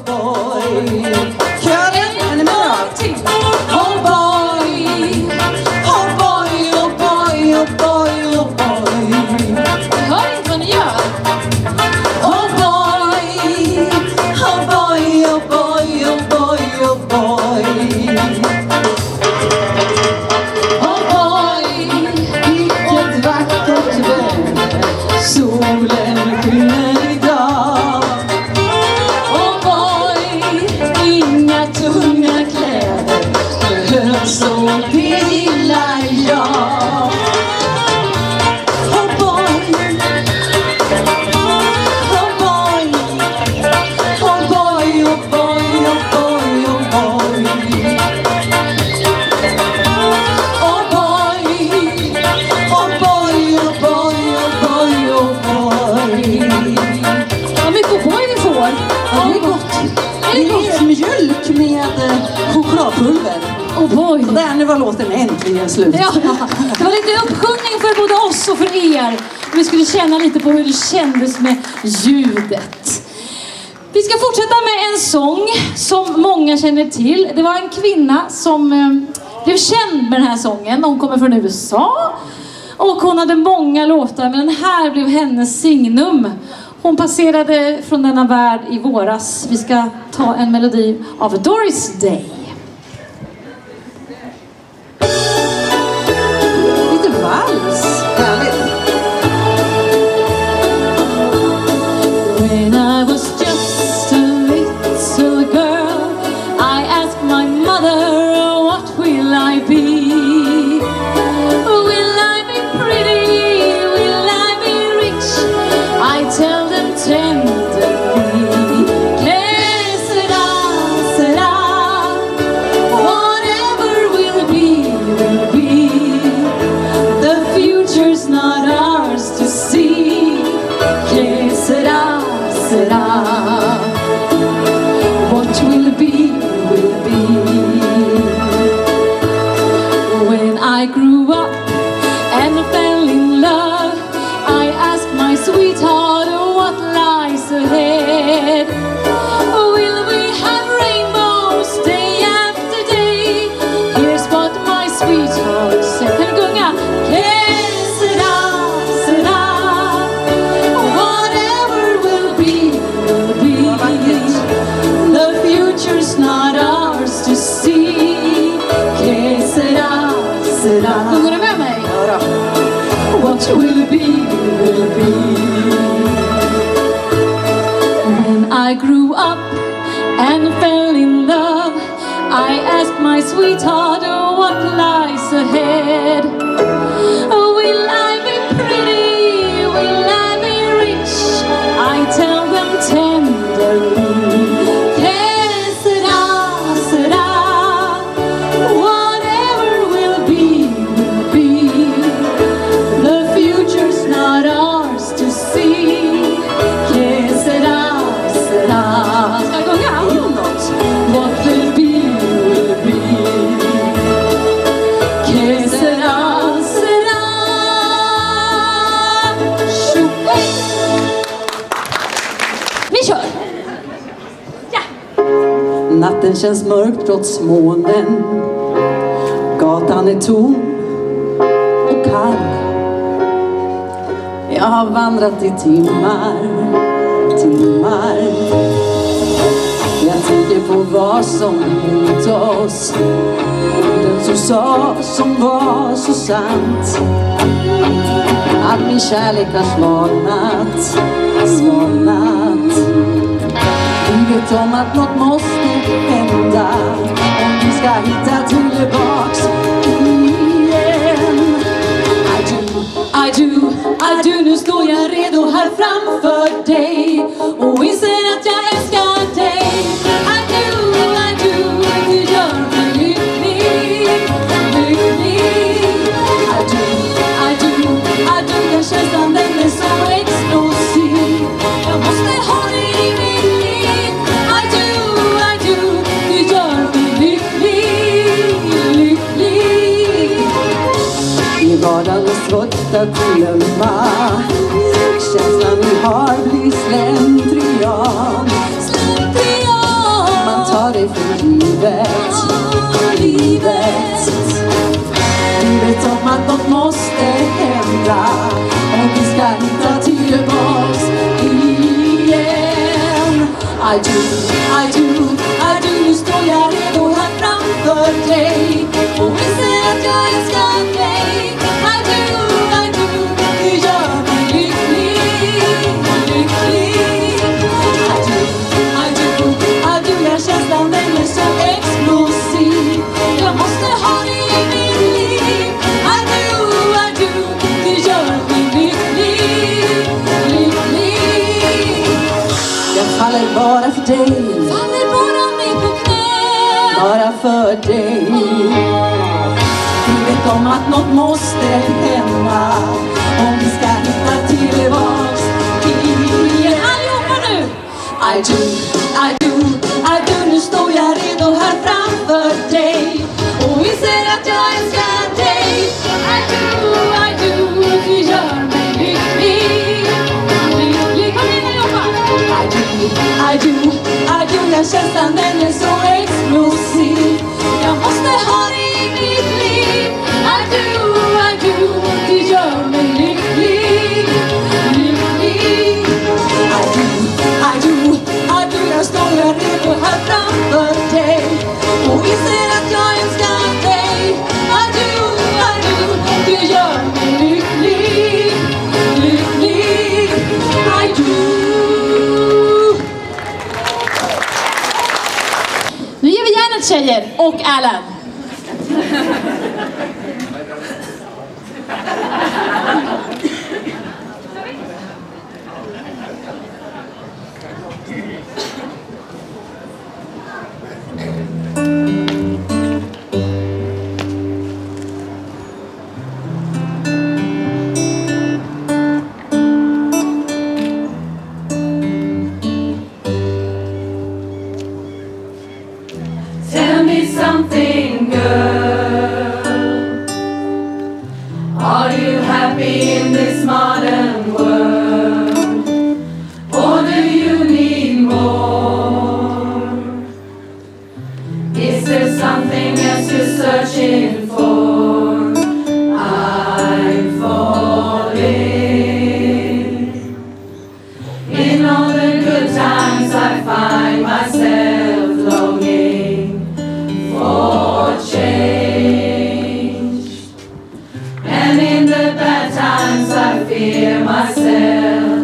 boy. Kören, är ni med då? Oh boy, oh boy, oh boy, oh boy, oh boy. Jag hör inte vad ni gör. Oh boy, oh boy, oh boy, oh boy, oh boy. Oh boy, vilket vackert väder, solen skiner idag. Oh boy, inga tunga kläder behövs, och det gillar jag. Oh boy, oh boy, oh boy, oh boy, oh boy, oh boy. Oh boy, oh boy, oh boy, oh boy, oh boy. Vad mycket O'boy vi får. Ja, det är gott. Det är mjölk med chokladpulver. O'boy. Och där, nu var låten äntligen slut. Ja, det var lite uppsjungning för både oss och för er. Vi skulle känna lite på hur det kändes med ljudet. Vi ska fortsätta med en sång som många känner till. Det var en kvinna som blev känd med den här sången. Hon kommer från USA. Och hon hade många låtar, men den här blev hennes signum. Hon passerade från denna värld i våras. Vi ska ta en melodi av Doris Day. Lite vals. Härligt. When I was just a little girl, I asked my mother, what will I be? Will I be pretty? Will I be rich? I tell them tenderly, que sera, whatever will be, will be. The future's not ours to see, que sera. What will be, will be. When I grew up and fell in love, I asked my sweetheart what lies ahead. Will we have rainbows day after day? Here's what my sweetheart said. Kan du gunga? The future's not ours to see. Que sera, sera. Sjunger du med mig? Ja då. What will be, will be. When I grew up and fell in love, I asked my sweetheart what lies ahead. Will I be pretty? Will I be rich? I tell them tenderly. Natten känns mörkt trots månen. Gatan är tom och kall. Jag har vandrat i timmar. Jag tänker på vad som hände oss. Orden som sa, som var så sant. Att min kärlek har svalnat. Vi vet om att något måste hända om vi ska hitta tillbaks igen. I do, nu står jag redo här framför dig och inser att jag älskar dig. I do, du gör mig lycklig. I do, den känslan den är så explosiv. Jag måste ha dig i mitt liv. I do, du gör mig lycklig. I vardagen är svårt att glömma. Känslan vi har blir slentrian. det för livet. Vi vet om att något måste hända om vi ska hitta tillbaks igen. I do, nu står jag redo här framför dig och visar att jag älskar dig. I do, du gör mig lycklig. I do, jag känslan den är så explosiv. Jag måste ha dig i mitt liv. I do, du gör mig lycklig. Jag faller bara för dig. Faller bara mig på knä. Bara för dig. Vi vet om att något måste hända om vi ska hitta tillbaks igen. Allihopa nu! I do, nu står jag redo här framför dig och inser att jag älskar dig. I do, du gör mig lycklig. Kom igen allihopa! I do, jag känslan den är så explosiv. Jag måste ha dig i mitt liv. I do, du gör mig lycklig. I do, jag står jag redo här framför dig och inser att jag älskar dig. I do, du gör mig lycklig. I do. Nu ger vi järnet tjejer och Alan. Tell me something, girl. Are you happy in this modern world? Or do you need more? Is there something else you're searching for? I'm falling. In all the good times I find myself longing for change, and in the bad times I fear myself.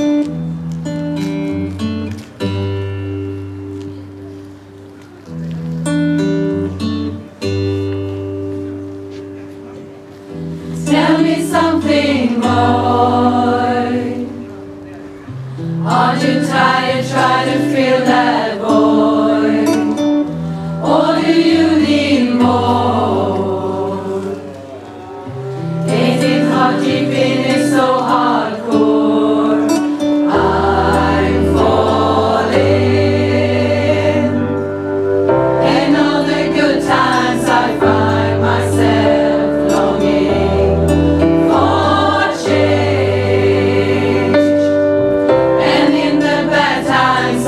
Tell me something, boy. Aren't you tired trying to fill that void? Or do you need more? Ain't it hard keeping it so hardcore? I'm falling. And all the good times I find myself longing for change. And in the bad times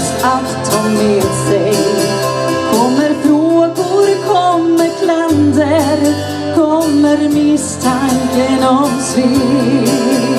ångest att ta med sig. Kommer frågor, kommer klander, kommer misstanken om svek.